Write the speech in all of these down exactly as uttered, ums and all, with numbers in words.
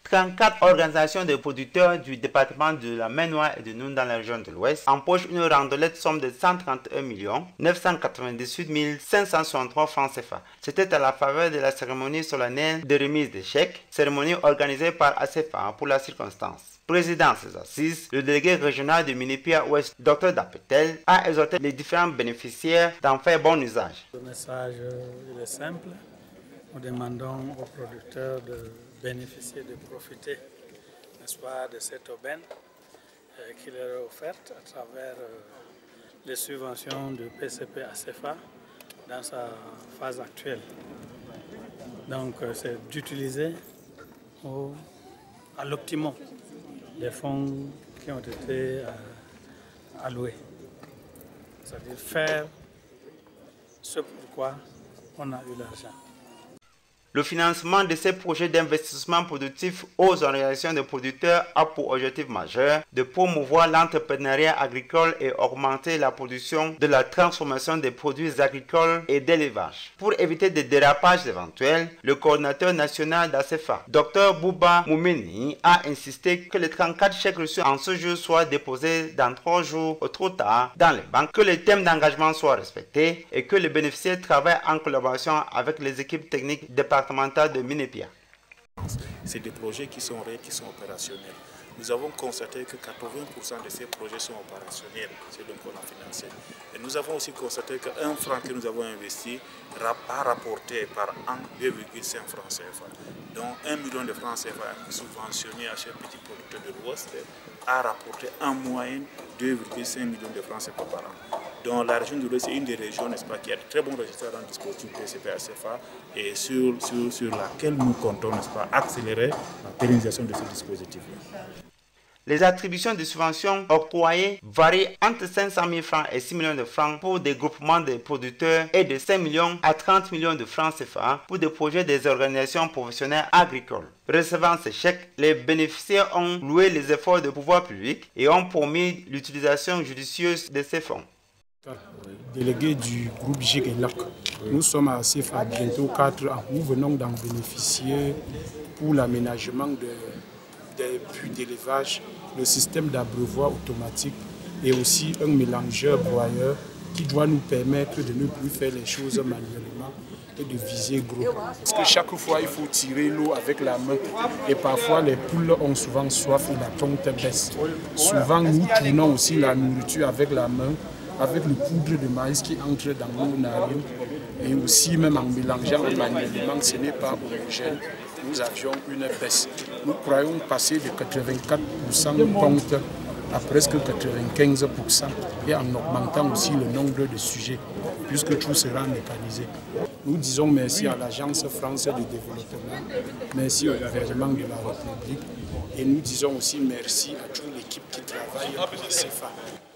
trente-quatre organisations de producteurs du département de la Maine-Noire et de Noun dans la région de l'Ouest empochent une randelette somme de cent trente et un millions neuf cent quatre-vingt-dix-huit mille cinq cent soixante-trois francs C F A. C'était à la faveur de la cérémonie solennelle de remise des chèques, cérémonie organisée par A C F A pour la circonstance. Président de ces assises, le délégué régional de Minipia Ouest, Dr Dapetel, a exhorté les différents bénéficiaires d'en faire bon usage. Le message il est simple. Nous demandons aux producteurs de bénéficier, de profiter, n'est-ce pas, de cette aubaine euh, qui leur est offerte à travers euh, les subventions de P C P A C F A dans sa phase actuelle. Donc euh, c'est d'utiliser à l'optimum les fonds qui ont été euh, alloués. C'est-à-dire faire ce pourquoi on a eu l'argent. Le financement de ces projets d'investissement productif aux organisations de producteurs a pour objectif majeur de promouvoir l'entrepreneuriat agricole et augmenter la production de la transformation des produits agricoles et d'élevage. Pour éviter des dérapages éventuels, le coordinateur national d'A C F A, Dr Bouba Moumeni, a insisté que les trente-quatre chèques reçus en ce jour soient déposés dans trois jours au trop tard dans les banques, que les thèmes d'engagement soient respectés et que les bénéficiaires travaillent en collaboration avec les équipes techniques départementales de Minipia. C'est des projets qui sont réels, qui sont opérationnels. Nous avons constaté que quatre-vingts pour cent de ces projets sont opérationnels, c'est donc qu'on a financé. Et nous avons aussi constaté qu'un franc que nous avons investi a rapporté par an deux virgule cinq francs C F A. Donc un million de francs C F A subventionnés à chaque petit producteur de l'Ouest a rapporté en moyenne deux virgule cinq millions de francs C F A par an. Donc la région de l'Ouest est une des régions, n'est-ce pas, qui a de très bons résultats dans le dispositif P C P A C F A et sur, sur, sur laquelle nous comptons, n'est-ce pas, accélérer la pérennisation de ce dispositif-là. Les attributions de subventions octroyées varient entre cinq cent mille francs et six millions de francs pour des groupements de producteurs et de cinq millions à trente millions de francs C F A pour des projets des organisations professionnelles agricoles. Recevant ces chèques, les bénéficiaires ont loué les efforts de pouvoir public et ont promis l'utilisation judicieuse de ces fonds. Délégué du groupe G I G et L O C, nous sommes à A C F A bientôt quatre ans. Nous venons d'en bénéficier pour l'aménagement de, des puits d'élevage, le système d'abreuvoir automatique et aussi un mélangeur broyeur qui doit nous permettre de ne plus faire les choses manuellement et de viser gros. Parce que chaque fois, il faut tirer l'eau avec la main et parfois les poules ont souvent soif et la tonte baisse. Souvent, nous tournons aussi la nourriture avec la main, avec le poudre de maïs qui entre dans nos narines et aussi même en mélangeant manuellement, ce n'est pas homogène. Nous avions une baisse. Nous croyons passer de quatre-vingt-quatre pour cent de ponte à presque quatre-vingt-quinze pour cent et en augmentant aussi le nombre de sujets, puisque tout sera mécanisé. Nous disons merci à l'Agence française de développement, merci au gouvernement de la République et nous disons aussi merci à toute l'équipe qui travaille à C F A.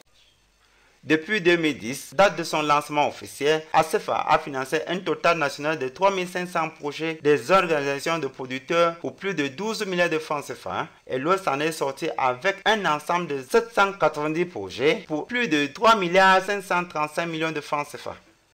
Depuis deux mille dix, date de son lancement officiel, A C F A a financé un total national de trois mille cinq cents projets des organisations de producteurs pour plus de douze milliards de francs C F A et l'Ouest en est sorti avec un ensemble de sept cent quatre-vingt-dix projets pour plus de trois milliards cinq cent trente-cinq millions de francs C F A.